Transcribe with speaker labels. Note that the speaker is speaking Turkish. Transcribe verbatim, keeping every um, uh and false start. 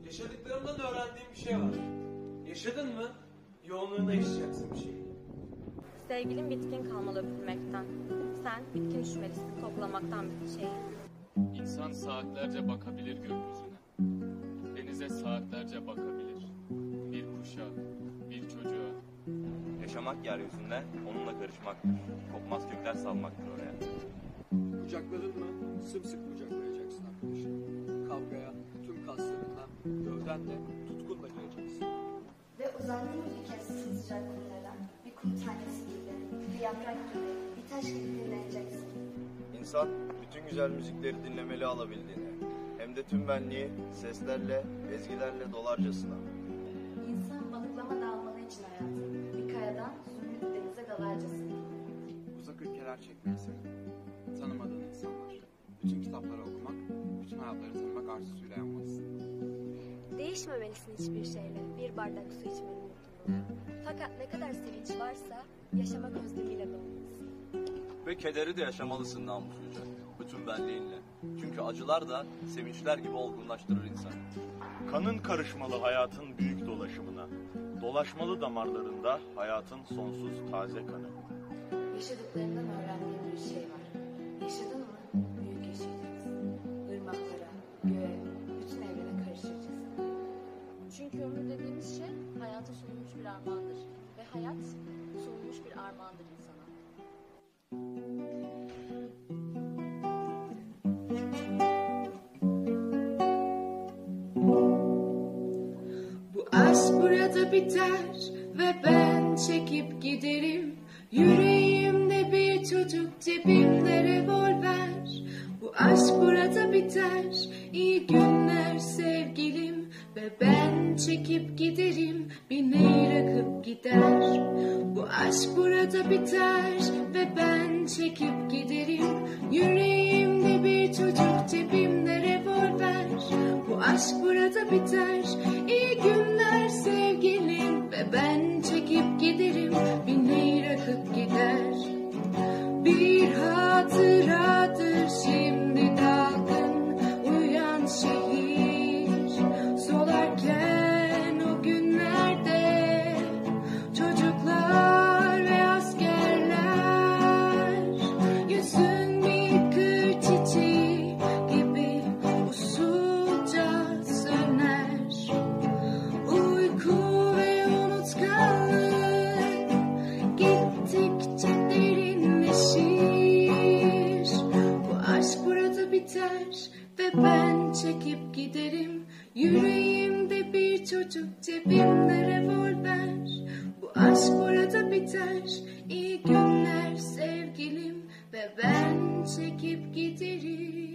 Speaker 1: Yaşadıklarımdan öğrendiğim bir şey var. Yaşadın mı, yoğunluğunda yaşayacaksın bir şeyi.
Speaker 2: Sevgilim bitkin kalmalı öpülmekten. Sen bitkin düşmelisin koklamaktan bir şey.
Speaker 3: İnsan saatlerce bakabilir gökyüzüne. Denize saatlerce bakabilir. Bir kuşa, bir çocuğa.
Speaker 4: Yaşamak yeryüzünde onunla karışmaktır. Kopmaz kökler salmaktır oraya.
Speaker 5: Kucakladın mı sımsıkı kucaklayacaksın arkadaşım. Kavgaya tüm kaslarınla, gövdenle, tutkunla gireceksin.
Speaker 6: Ve uzandın mı bir kez sıcak kumlara, bir kum tanesi gibi, bir yaprak gibi, bir taş gibi dinleneceksin.
Speaker 7: İnsan bütün güzel müzikleri dinlemeli alabildiğini, hem de tüm benliği seslerle, ezgilerle dolarcasına.
Speaker 6: İnsan balıklama dalmalı için hayatı, bir kayadan zümrüt denize dalarcasına.
Speaker 8: Uzak ülkeler çekmeyi sevdim. Tanımadığın insanlar. Bütün kitapları okumak, bütün hayatları tanımak arzusuyla yanmalısın.
Speaker 2: Değişmemelisin hiçbir şeyle. Bir bardak su içmenin mutluluğu. Fakat ne kadar sevinç varsa yaşamak özlemiyle dolmalısın.
Speaker 7: Ve kederi de yaşamalısın namusluca, bütün benliğinle. Çünkü acılar da sevinçler gibi olgunlaştırır insanı.
Speaker 9: Kanın karışmalı hayatın büyük dolaşımına. Dolaşmalı damarlarında hayatın sonsuz taze kanı.
Speaker 6: Yaşadıklarından öğrendiğin bir şey var. Yaşadın mı? Büyük yaşayacaksın. Irmaklara, göğe, bütün evrene karışacaksın.
Speaker 2: Çünkü ömür dediğimiz şey hayata sunulmuş bir armağandır. Ve hayat sunulmuş bir armağandır insana.
Speaker 10: Bu aşk burada biter ve ben çekip giderim. Yüreğimde bir çocuk, cebimde revolver. Bu aşk burada biter, iyi günler sevgilim. Ve ben çekip giderim, bir nehir akıp gider. Bu aşk burada biter ve ben çekip giderim. Yüreğimde bir çocuk, cebimde revolver. Bu aşk burada biter, iyi günler sevgilim. Ve ben çekip giderim, bir nehir akıp gider. Bir hatıradır şimdi dalgın uyuyan şehir. Solarken o günlerde çocuklar ve askerler. Yüzün bir kır çiçeği gibi usulca söner. Uyku ve unutkanlık gittikçe derinleşir. Bu aşk burada biter ve ben çekip giderim. Yüreğimde bir çocuk, cebimde revolver. Bu aşk burada biter, iyi günler sevgilim. Ve ben çekip giderim.